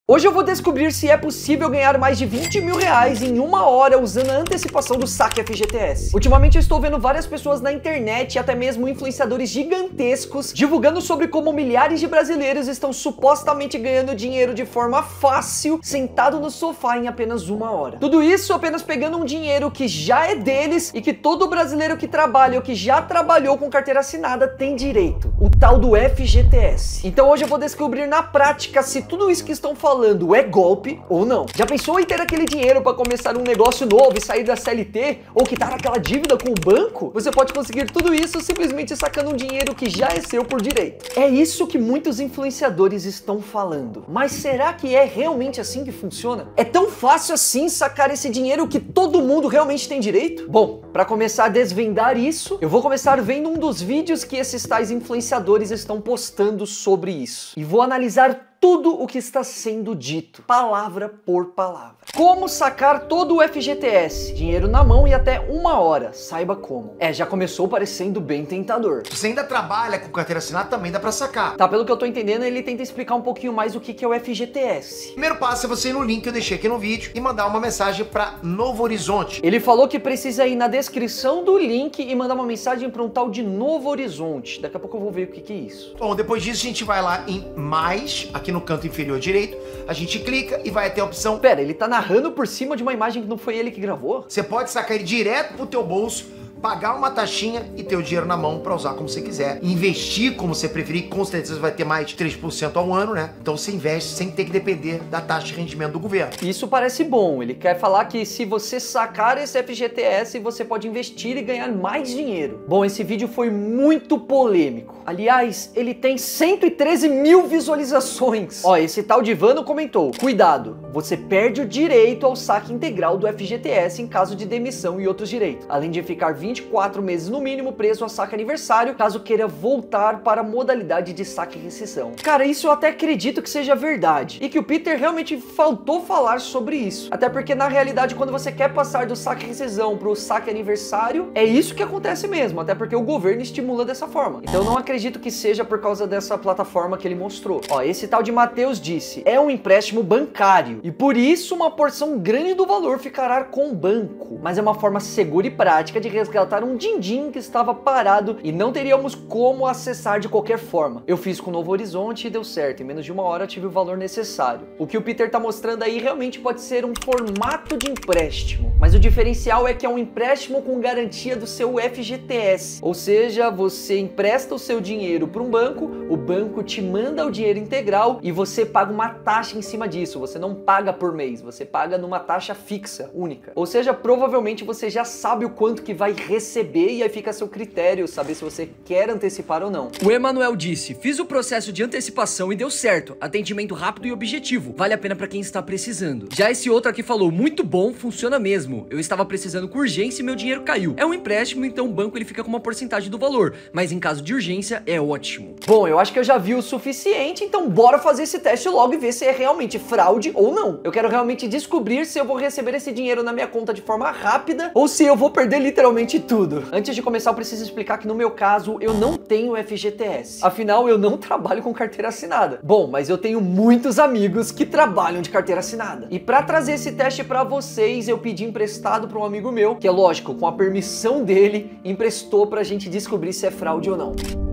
Hoje eu vou descobrir se é possível ganhar mais de 20 mil reais em uma hora usando a antecipação do saque FGTS. Ultimamente eu estou vendo várias pessoas na internet e até mesmo influenciadores gigantescos divulgando sobre como milhares de brasileiros estão supostamente ganhando dinheiro de forma fácil, sentado no sofá em apenas uma hora. Tudo isso apenas pegando um dinheiro que já é deles e que todo brasileiro que trabalha ou que já trabalhou com carteira assinada tem direito. O tal do FGTS. Então hoje eu vou descobrir na prática se tudo isso que estão falando é golpe ou não. Já pensou em ter aquele dinheiro para começar um negócio novo e sair da CLT ou quitar aquela dívida com o banco? Você pode conseguir tudo isso simplesmente sacando um dinheiro que já é seu por direito. É isso que muitos influenciadores estão falando. Mas será que é realmente assim que funciona? É tão fácil assim sacar esse dinheiro que todo mundo realmente tem direito? Bom, para começar a desvendar isso, eu vou começar vendo um dos vídeos que esses tais influenciadores estão postando sobre isso. E vou analisar tudo o que está sendo dito, palavra por palavra. Como sacar todo o FGTS? Dinheiro na mão e até uma hora, saiba como. Já começou parecendo bem tentador. Se você ainda trabalha com carteira assinada, também dá pra sacar. Tá, pelo que eu tô entendendo, ele tenta explicar um pouquinho mais o que é o FGTS. Primeiro passo é você ir no link que eu deixei aqui no vídeo e mandar uma mensagem pra Novo Horizonte. Ele falou que precisa ir na descrição do link e mandar uma mensagem para um tal de Novo Horizonte. Daqui a pouco eu vou ver o que é isso. Bom, depois disso a gente vai lá em mais, aqui no canto inferior direito, a gente clica e vai até a opção... Pera, ele tá narrando por cima de uma imagem que não foi ele que gravou? Você pode sacar ele direto pro teu bolso, pagar uma taxinha e ter o dinheiro na mão pra usar como você quiser. Investir como você preferir, com certeza vai ter mais de 3% ao ano, né? Então você investe sem ter que depender da taxa de rendimento do governo. Isso parece bom. Ele quer falar que se você sacar esse FGTS, você pode investir e ganhar mais dinheiro. Bom, esse vídeo foi muito polêmico. Aliás, ele tem 113 mil visualizações. Ó, esse tal de Vano comentou: cuidado, você perde o direito ao saque integral do FGTS em caso de demissão e outros direitos, além de ficar 24 meses no mínimo preso a saque aniversário, caso queira voltar para a modalidade de saque e rescisão. Cara, isso eu até acredito que seja verdade, e que o Peter realmente faltou falar sobre isso. Até porque na realidade, quando você quer passar do saque e rescisão para o saque aniversário, é isso que acontece mesmo, até porque o governo estimula dessa forma. Então eu não acredito que seja por causa dessa plataforma que ele mostrou. Ó, esse tal de Matheus disse: é um empréstimo bancário, e por isso uma porção grande do valor ficará com o banco, mas é uma forma segura e prática de resgatar um din-din que estava parado e não teríamos como acessar de qualquer forma. Eu fiz com o Novo Horizonte e deu certo, em menos de uma hora eu tive o valor necessário. O que o Peter tá mostrando aí realmente pode ser um formato de empréstimo, mas o diferencial é que é um empréstimo com garantia do seu FGTS, ou seja, você empresta o seu dinheiro para um banco, o banco te manda o dinheiro integral e você paga uma taxa em cima disso. Você não paga por mês, você paga numa taxa fixa, única. Ou seja, provavelmente você já sabe o quanto que vai receber e aí fica a seu critério saber se você quer antecipar ou não. O Emanuel disse: fiz o processo de antecipação e deu certo, atendimento rápido e objetivo, vale a pena pra quem está precisando. Já esse outro aqui falou: muito bom, funciona mesmo, eu estava precisando com urgência e meu dinheiro caiu. É um empréstimo, então o banco ele fica com uma porcentagem do valor, mas em caso de urgência é ótimo. Bom, eu acho que eu já vi o suficiente, então bora fazer esse teste logo e ver se é realmente fraude ou não. Eu quero realmente descobrir se eu vou receber esse dinheiro na minha conta de forma rápida ou se eu vou perder literalmente tudo. Antes de começar, eu preciso explicar que no meu caso, eu não tenho FGTS. Afinal, eu não trabalho com carteira assinada. Bom, mas eu tenho muitos amigos que trabalham de carteira assinada. E para trazer esse teste para vocês, eu pedi emprestado para um amigo meu, que é lógico, com a permissão dele, emprestou pra gente descobrir se é fraude ou não.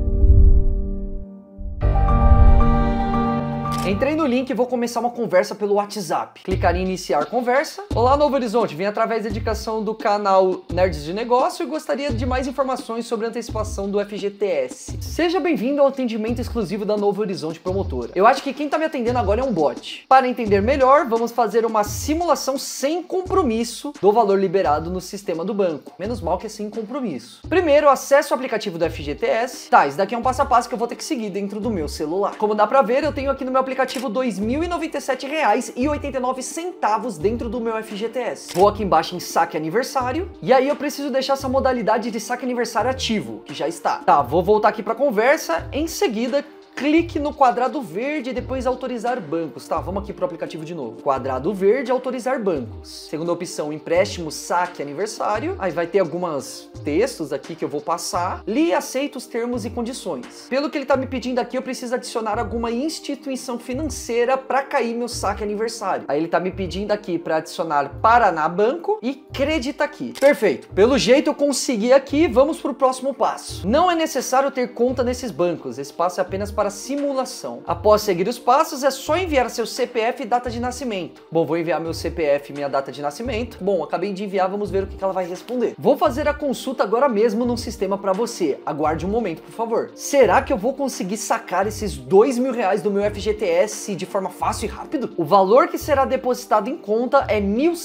Entrei no link e vou começar uma conversa pelo WhatsApp. Clicar em iniciar conversa. Olá, Novo Horizonte, vim através da indicação do canal Nerds de Negócio e gostaria de mais informações sobre a antecipação do FGTS. Seja bem-vindo ao atendimento exclusivo da Novo Horizonte Promotora. Eu acho que quem tá me atendendo agora é um bot. Para entender melhor, vamos fazer uma simulação sem compromisso do valor liberado no sistema do banco. Menos mal que é sem compromisso. Primeiro, acesse o aplicativo do FGTS. Tá, isso daqui é um passo a passo que eu vou ter que seguir dentro do meu celular. Como dá pra ver, eu tenho aqui no meu aplicativo R$ 2.097,89 dentro do meu FGTS. Vou aqui embaixo em saque aniversário e aí eu preciso deixar essa modalidade de saque aniversário ativo, que já está. Tá, vou voltar aqui para conversa, em seguida clique no quadrado verde e depois autorizar bancos. Tá, vamos aqui pro aplicativo de novo. Quadrado verde, autorizar bancos. Segunda opção, empréstimo, saque, aniversário. Aí vai ter alguns textos aqui que eu vou passar. Li e aceito os termos e condições. Pelo que ele tá me pedindo aqui, eu preciso adicionar alguma instituição financeira para cair meu saque aniversário. Aí ele tá me pedindo aqui para adicionar Paraná Banco e Credita aqui. Perfeito. Pelo jeito eu consegui aqui, vamos pro próximo passo. Não é necessário ter conta nesses bancos. Esse passo é apenas para simulação. Após seguir os passos, é só enviar seu CPF e data de nascimento. Bom, vou enviar meu CPF e minha data de nascimento. Bom, acabei de enviar, vamos ver o que ela vai responder. Vou fazer a consulta agora mesmo no sistema para você. Aguarde um momento, por favor. Será que eu vou conseguir sacar esses R$2.000 do meu FGTS de forma fácil e rápido? O valor que será depositado em conta é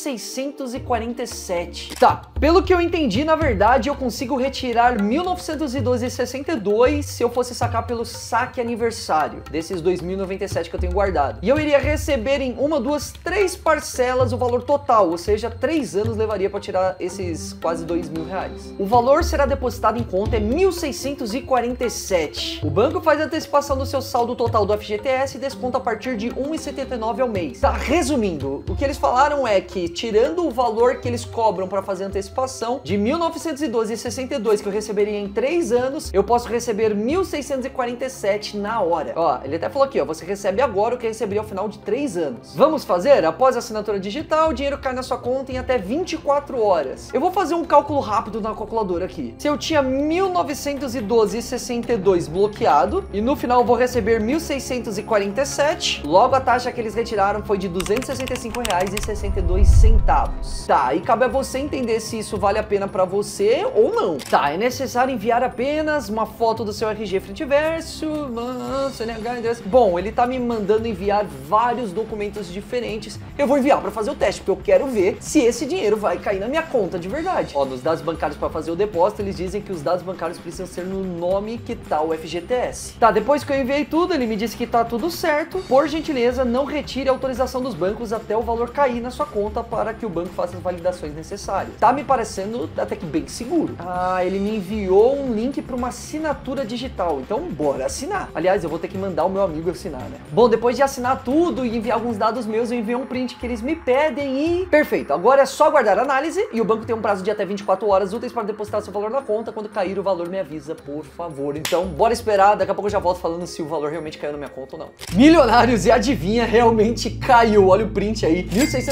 1.647. Tá, pelo que eu entendi, na verdade, eu consigo retirar 1.912,62 se eu fosse sacar pelo saque aniversário desses 2.097 que eu tenho guardado. E eu iria receber em 1, 2, 3 parcelas o valor total, ou seja, 3 anos levaria para tirar esses quase R$2.000. O valor será depositado em conta é 1.647. O banco faz a antecipação do seu saldo total do FGTS e desconta a partir de R$1,79 ao mês. Tá, resumindo, o que eles falaram é que, tirando o valor que eles cobram para fazer a antecipação, de 1.912,62 que eu receberia em 3 anos, eu posso receber 1.647 na hora. Ó, ele até falou aqui, ó, você recebe agora o que receberia ao final de 3 anos. Vamos fazer? Após a assinatura digital, o dinheiro cai na sua conta em até 24 horas. Eu vou fazer um cálculo rápido na calculadora aqui. Se eu tinha 1.912,62 bloqueado, e no final eu vou receber 1.647, logo a taxa que eles retiraram foi de R$265,62. Tá, e cabe a você entender se isso vale a pena pra você ou não. Tá, é necessário enviar apenas uma foto do seu RG frente e verso, CNH, endereço. Bom, ele tá me mandando enviar vários documentos diferentes. Eu vou enviar pra fazer o teste, porque eu quero ver se esse dinheiro vai cair na minha conta de verdade. Ó, nos dados bancários para fazer o depósito, eles dizem que os dados bancários precisam ser no nome que tá o FGTS. Tá, depois que eu enviei tudo, ele me disse que tá tudo certo. Por gentileza, não retire a autorização dos bancos até o valor cair na sua conta para que o banco faça as validações necessárias. Tá me parecendo até que bem seguro. Ah, ele me enviou um link para uma assinatura digital, então bora assinar. Aliás, eu vou ter que mandar o meu amigo assinar, né? Bom, depois de assinar tudo e enviar alguns dados meus, eu enviei um print que eles me pedem e... Perfeito, agora é só aguardar a análise e o banco tem um prazo de até 24 horas úteis para depositar seu valor na conta. Quando cair o valor, me avisa, por favor. Então, bora esperar, daqui a pouco eu já volto falando se o valor realmente caiu na minha conta ou não. Milionários, e adivinha, realmente caiu. Olha o print aí,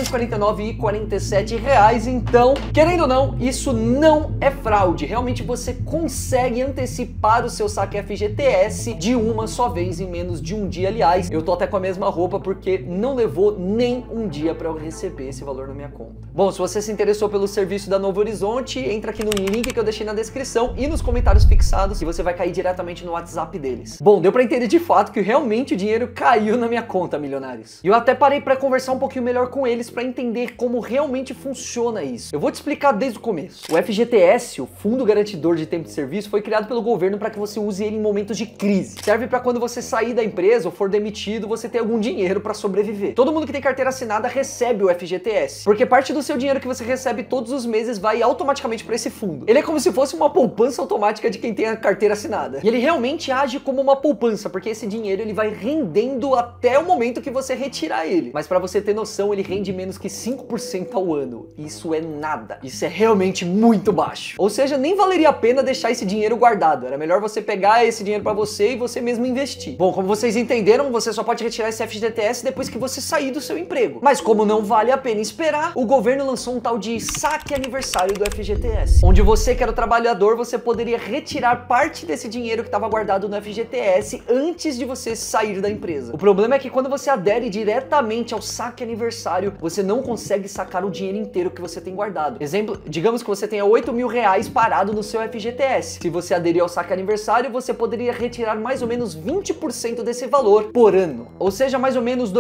R$1.649,47. Então, querendo ou não, isso não é fraude. Realmente você consegue antecipar o seu saque FGTS de uma só vez em menos de um dia. Aliás, eu tô até com a mesma roupa porque não levou nem um dia para eu receber esse valor na minha conta. Bom, se você se interessou pelo serviço da Novo Horizonte, entra aqui no link que eu deixei na descrição e nos comentários fixados, e você vai cair diretamente no WhatsApp deles. Bom, deu pra entender de fato que realmente o dinheiro caiu na minha conta, milionários. E eu até parei pra conversar um pouquinho melhor com eles pra entender como realmente funciona isso. Eu vou te explicar desde o começo. O FGTS, o Fundo Garantidor de Tempo de Serviço, foi criado pelo governo para que você use ele em momentos de crise. Serve pra quando você sair da empresa ou for demitido, você ter algum dinheiro pra sobreviver. Todo mundo que tem carteira assinada recebe o FGTS, porque parte do seu dinheiro que você recebe todos os meses vai automaticamente para esse fundo. Ele é como se fosse uma poupança automática de quem tem a carteira assinada. E ele realmente age como uma poupança, porque esse dinheiro ele vai rendendo até o momento que você retirar ele. Mas para você ter noção, ele rende menos que 5% ao ano. Isso é nada. Isso é realmente muito baixo. Ou seja, nem valeria a pena deixar esse dinheiro guardado. Era melhor você pegar esse dinheiro para você e você mesmo investir. Bom, como vocês entenderam, você só pode retirar esse FGTS depois que você sair do seu emprego. Mas como não vale a pena esperar, o governo lançou um tal de saque aniversário do FGTS, onde você, que era o trabalhador, você poderia retirar parte desse dinheiro que estava guardado no FGTS antes de você sair da empresa. O problema é que quando você adere diretamente ao saque aniversário, você não consegue sacar o dinheiro inteiro que você tem guardado. Exemplo, digamos que você tenha R$8.000 parado no seu FGTS. Se você aderir ao saque aniversário, você poderia retirar mais ou menos 20% desse valor por ano. Ou seja, mais ou menos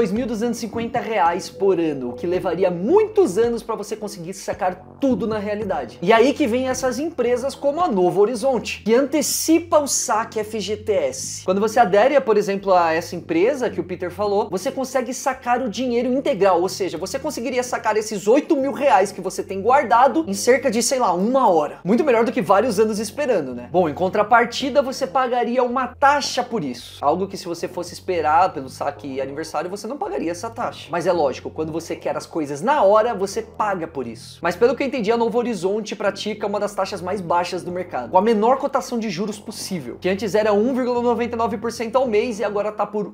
R$2.250 por ano, o que levaria muitos anos para você conseguir sacar tudo na realidade. E aí que vem essas empresas como a Novo Horizonte, que antecipa o saque FGTS. Quando você adere, por exemplo, a essa empresa que o Peter falou, você consegue sacar o dinheiro integral, ou seja, você conseguiria sacar esses R$8.000 que você tem guardado em cerca de, sei lá, 1 hora. Muito melhor do que vários anos esperando, né? Bom, em contrapartida, você pagaria uma taxa por isso. Algo que se você fosse esperar pelo saque aniversário, você não pagaria essa taxa. Mas é lógico, quando você quer as coisas na hora, você paga por isso. Mas pelo que eu entendi, a Novo Horizonte pratica uma das taxas mais baixas do mercado, com a menor cotação de juros possível, que antes era 1,99% ao mês e agora tá por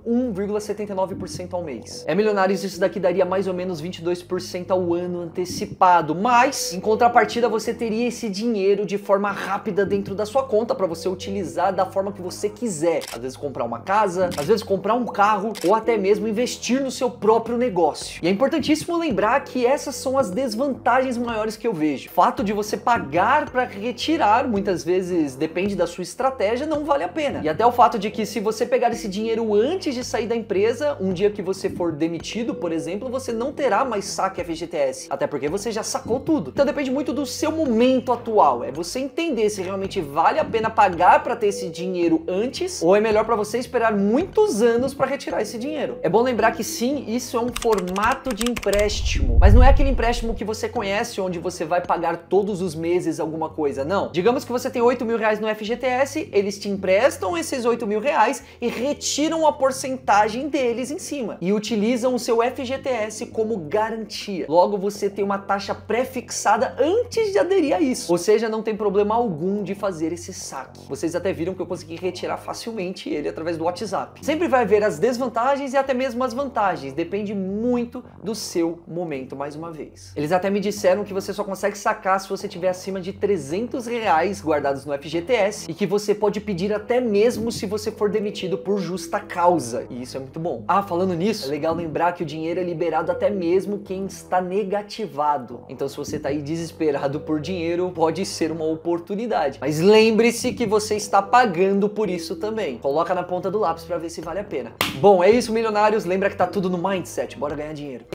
1,79% ao mês. É, milionários, isso daqui daria mais ou menos 22% ao ano antecipado, mas em contrapartida você teria esse dinheiro de forma rápida dentro da sua conta para você utilizar da forma que você quiser. Às vezes comprar uma casa, às vezes comprar um carro ou até mesmo investir no seu próprio negócio. E é importantíssimo lembrar que essas são as desvantagens maiores que eu vejo. O fato de você pagar para retirar, muitas vezes depende da sua estratégia, não vale a pena. E até o fato de que se você pegar esse dinheiro antes de sair da empresa, um dia que você for demitido, por exemplo, você não terá mais saque FGTS, até porque você já sacou tudo. Então depende muito do seu momento atual, é você entender se realmente vale a pena pagar para ter esse dinheiro antes ou é melhor para você esperar muitos anos para retirar esse dinheiro. É bom lembrar que sim, isso é um formato de empréstimo, mas não é aquele empréstimo que você conhece onde você vai pagar todos os meses alguma coisa, não. Digamos que você tem 8 mil reais no FGTS, eles te emprestam esses 8 mil reais e retiram a porcentagem deles em cima e utilizam o seu FGTS como garantia. Logo, você tem uma taxa pré-fixada antes de aderir a isso, ou seja, não tem problema algum de fazer esse saque. Vocês até viram que eu consegui retirar facilmente ele através do WhatsApp. Sempre vai haver as desvantagens e até mesmo as vantagens, depende muito do seu momento, mais uma vez. Eles até me disseram que você só consegue sacar se você tiver acima de 300 reais guardados no FGTS e que você pode pedir até mesmo se você for demitido por justa causa, e isso é muito bom. Ah, falando nisso, é legal lembrar que o dinheiro é liberado até mesmo quem está negativado. Então se você tá aí desesperado por dinheiro, pode ser uma oportunidade. Mas lembre-se que você está pagando por isso também. Coloca na ponta do lápis para ver se vale a pena. Bom, é isso, milionários. Lembra que tá tudo no mindset. Bora ganhar dinheiro.